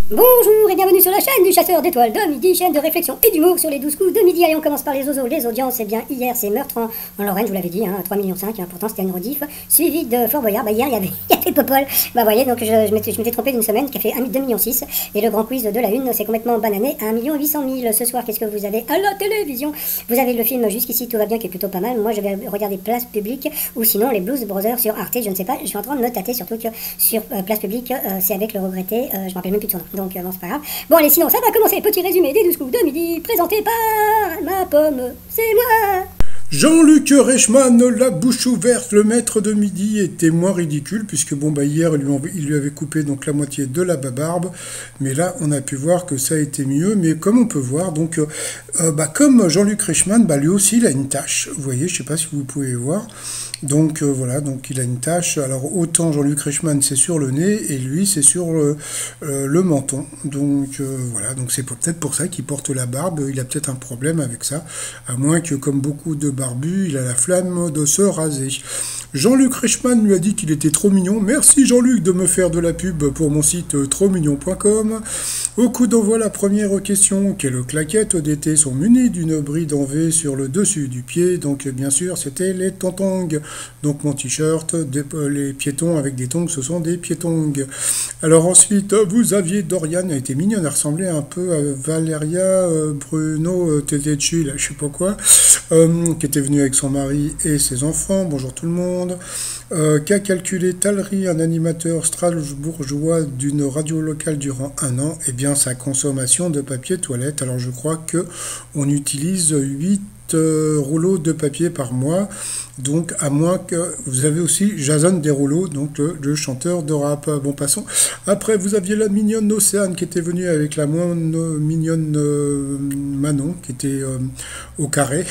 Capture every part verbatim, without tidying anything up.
Bonjour et bienvenue sur la chaîne du chasseur d'étoiles de midi, chaîne de réflexion et d'humour sur les douze coups de midi. Allez, on commence par les oiseaux, les audiences. Eh bien, hier, c'est Meurtre en, en Lorraine, je vous l'avais dit, hein, trois virgule cinq millions, hein, pourtant c'était une rediff, suivi de Fort Boyard. Bah, hier, il y avait, il y avait Popol. Bah, voyez, donc je, je m'étais je m'étais trompé d'une semaine qui a fait deux virgule six millions. Et le grand quiz de la une, c'est complètement banané à un million huit cent mille. Ce soir, qu'est-ce que vous avez à la télévision? Vous avez le film Jusqu'ici, tout va bien, qui est plutôt pas mal. Moi, je vais regarder Place Publique ou sinon les Blues Brothers sur Arte, je ne sais pas. Je suis en train de me tâter, surtout que sur euh, Place Publique, euh, c'est avec le regretté, euh, je me rappelle même plus de son nom. Donc, euh, bon, c'est pas grave. Bon, allez, sinon, ça va commencer. Petit résumé des douze coups de midi, présenté par ma pomme, c'est moi. Jean-Luc Reichmann, la bouche ouverte, le maître de midi, était moins ridicule, puisque bon, bah, hier, il lui, en- il lui avait coupé donc la moitié de la barbe, mais là, on a pu voir que ça a été mieux, mais comme on peut voir, donc, euh, euh, bah, comme Jean-Luc Reichmann, bah, lui aussi, il a une tache, vous voyez, je sais pas si vous pouvez voir, donc euh, voilà, donc il a une tache, alors autant Jean-Luc Reichmann, c'est sur le nez, et lui, c'est sur le, euh, le menton, donc euh, voilà, donc c'est peut-être pour ça qu'il porte la barbe, il a peut-être un problème avec ça, à moins que, comme beaucoup de barbu, il a la flamme de se raser. Jean-Luc Reichmann lui a dit qu'il était trop mignon. Merci Jean-Luc de me faire de la pub pour mon site euh, trop mignon point com. Au coup d'envoi, la première question. Quelles claquettes d'été sont munies d'une bride en V sur le dessus du pied? Donc bien sûr, c'était les tontongs. Donc mon t-shirt, des- euh, les piétons avec des tongs, ce sont des piétongs. Alors ensuite, vous aviez Dorian, elle était mignonne, elle ressemblait un peu à Valeria euh, Bruno euh, Tedeschi, là, je sais pas quoi, euh, qui était venue avec son mari et ses enfants. Bonjour tout le monde. Euh, qu'a calculé Talry, un animateur strasbourgeois d'une radio locale durant un an? Eh bien, sa consommation de papier toilette. Alors, je crois que on utilise huit euh, rouleaux de papier par mois. Donc, à moins que vous avez aussi Jason Derulo, donc le, le chanteur de rap. Bon, passons. Après, vous aviez la mignonne Océane qui était venue avec la moins euh, mignonne euh, Manon qui était euh, au carré.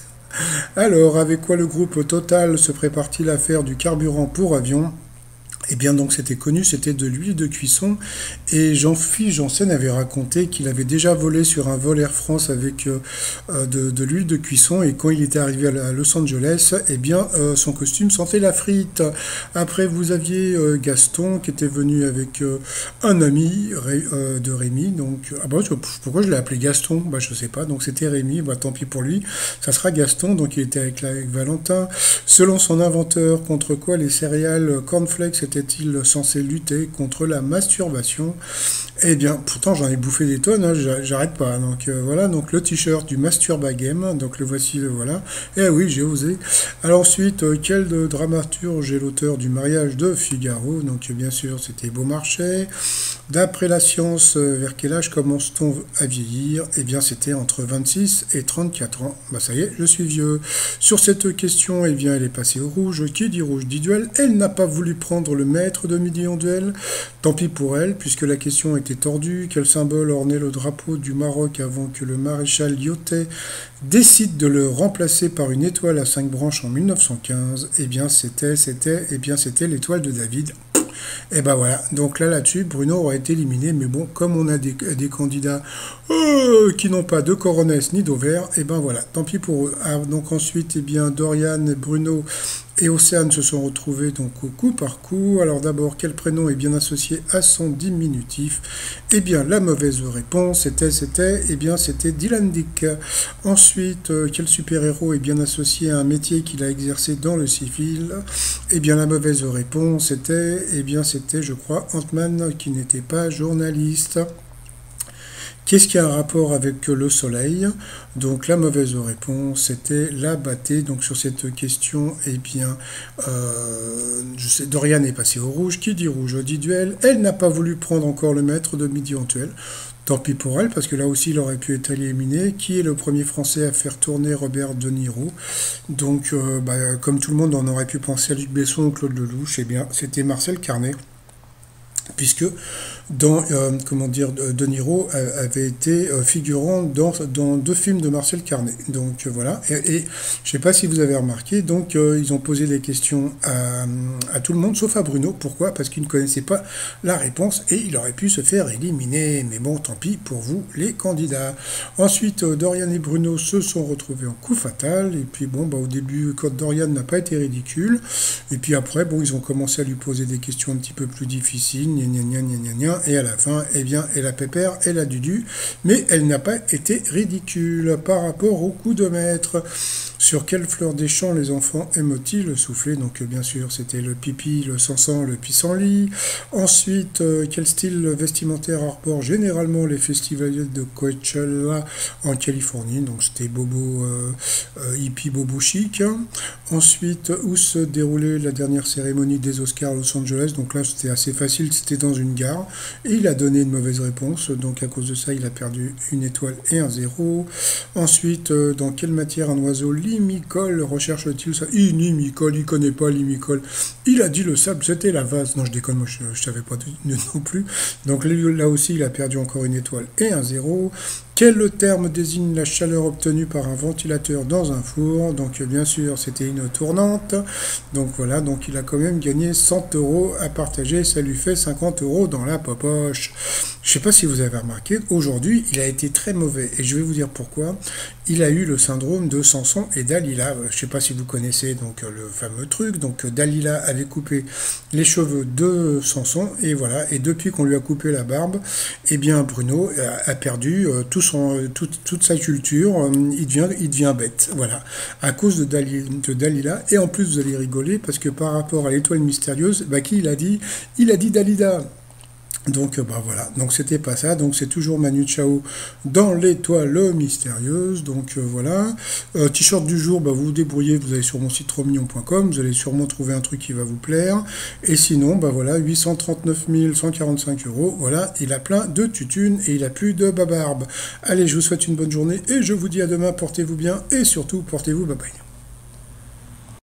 Alors, avec quoi le groupe Total se prépare-t-il à faire du carburant pour avion? Eh bien, donc, c'était connu, c'était de l'huile de cuisson. Et Jean-Philippe Janssen avait raconté qu'il avait déjà volé sur un vol Air France avec euh, euh, de, de l'huile de cuisson. Et quand il était arrivé à, la- à Los Angeles, eh bien, euh, son costume sentait la frite. Après, vous aviez euh, Gaston qui était venu avec euh, un ami Ré- euh, de Rémi. Donc, ah bah, je- pourquoi je l'ai appelé Gaston? Bah, je sais pas. Donc, c'était Rémi. Bah, tant pis pour lui. Ça sera Gaston. Donc, il était avec, la- avec Valentin. Selon son inventeur, contre quoi les céréales cornflakes étaient-ils censés lutter? Contre la masturbation. Eh bien, pourtant j'en ai bouffé des tonnes, hein, j'a- j'arrête pas. Donc euh, voilà, donc le t-shirt du Masturba Game, donc le voici, le voilà. Eh oui, j'ai osé. Alors ensuite, euh, quel de dramaturge est l'auteur du mariage de Figaro? Donc euh, bien sûr, c'était Beaumarchais. D'après la science, euh, vers quel âge commence-t-on à vieillir? Eh bien, c'était entre vingt-six et trente-quatre ans. Bah ça y est, je suis vieux. Sur cette question, eh bien, elle est passée au rouge. Qui dit rouge dit duel. Elle n'a pas voulu prendre le maître de midi en duel. Tant pis pour elle, puisque la question était tordue. Quel symbole ornait le drapeau du Maroc avant que le maréchal Lyotet décide de le remplacer par une étoile à cinq branches en mille neuf cent quinze? Eh bien, c'était, c'était, eh bien, c'était l'étoile de David. Et ben voilà, donc là là-dessus, Bruno aurait été éliminé, mais bon, comme on a des, des candidats euh, qui n'ont pas de coronets ni d'ovaires, et ben voilà, tant pis pour eux. Ah, donc ensuite, eh bien, Dorian, Bruno et Océane se sont retrouvés donc au coup par coup. Alors d'abord, quel prénom est bien associé à son diminutif? Eh bien, la mauvaise réponse, c'était, c'était, eh bien, c'était Dylan Dick. Ensuite, euh, quel super-héros est bien associé à un métier qu'il a exercé dans le civil? Eh bien, la mauvaise réponse était, eh bien, c'était, je crois, Ant-Man qui n'était pas journaliste. Qu'est-ce qui a un rapport avec le soleil? Donc la mauvaise réponse, c'était la bâtée. Donc sur cette question, eh bien, euh, je sais, Dorian est passé au rouge. Qui dit rouge dit duel. Elle n'a pas voulu prendre encore le maître de midi en duel. Tant pis pour elle, parce que là aussi, il aurait pu être éliminé. Qui est le premier Français à faire tourner Robert De Niro? Donc, euh, bah, comme tout le monde, on aurait pu penser à Luc Besson ou Claude Lelouch. Eh bien, c'était Marcel Carnet, puisque dans, euh, comment dire, De Niro a- avait été euh, figurant dans, dans deux films de Marcel Carnet. Donc euh, voilà, et, et je sais pas si vous avez remarqué, donc euh, ils ont posé des questions à, à tout le monde, sauf à Bruno. Pourquoi? Parce qu'il ne connaissait pas la réponse et il aurait pu se faire éliminer. Mais bon, tant pis pour vous, les candidats. Ensuite, euh, Dorian et Bruno se sont retrouvés en coup fatal. Et puis bon, bah, au début, quand Dorian n'a pas été ridicule, et puis après, bon, ils ont commencé à lui poser des questions un petit peu plus difficiles, gna gna gna gna gna gna. bien, et à la fin, eh bien, elle a pépère, elle a dudu, mais elle n'a pas été ridicule par rapport au coup de maître. Sur quelle fleur des champs les enfants aiment-ils souffler? Donc bien sûr c'était le pipi, le sansan, le pissenlit. Ensuite, euh, quel style vestimentaire arbore généralement les festivaliers de Coachella en Californie? Donc c'était bobo, euh, euh, hippie bobo chic. Ensuite, où se déroulait la dernière cérémonie des Oscars à Los Angeles? Donc là c'était assez facile, c'était dans une gare. Et il a donné une mauvaise réponse, donc à cause de ça il a perdu une étoile et un zéro. Ensuite, euh, dans quelle matière un oiseau limicole recherche-t-il ça? Inimicole, il connaît pas l'imicole. Il a dit le sable, c'était la vase. Non, je déconne, moi je, je savais pas non plus. Donc là aussi, il a perdu encore une étoile et un zéro. Quel terme désigne la chaleur obtenue par un ventilateur dans un four? Donc bien sûr, c'était une tournante. Donc voilà, donc il a quand même gagné cent euros à partager. Ça lui fait cinquante euros dans la popoche. Je ne sais pas si vous avez remarqué, aujourd'hui, il a été très mauvais. Et je vais vous dire pourquoi. Il a eu le syndrome de Samson et Dalila. Je ne sais pas si vous connaissez donc le fameux truc. Donc Dalila avait coupé les cheveux de Samson. Et voilà. Et depuis qu'on lui a coupé la barbe, eh bien Bruno a perdu tout son, toute, toute sa culture. Il devient, il devient bête. Voilà. À cause de, Dali, de Dalila. Et en plus, vous allez rigoler parce que par rapport à l'étoile mystérieuse, bah, qui il a dit? Il a dit Dalida. Donc bah voilà, donc c'était pas ça, donc c'est toujours Manu Chao dans l'étoile mystérieuse, donc euh, voilà. Euh, T-shirt du jour, bah vous vous débrouillez, vous allez sur mon site trop mignon point com, vous allez sûrement trouver un truc qui va vous plaire, et sinon, bah voilà, huit cent trente-neuf mille cent quarante-cinq euros, voilà, il a plein de tutunes et il a plus de babarbe. Allez, je vous souhaite une bonne journée et je vous dis à demain, portez-vous bien et surtout portez-vous, bye bye.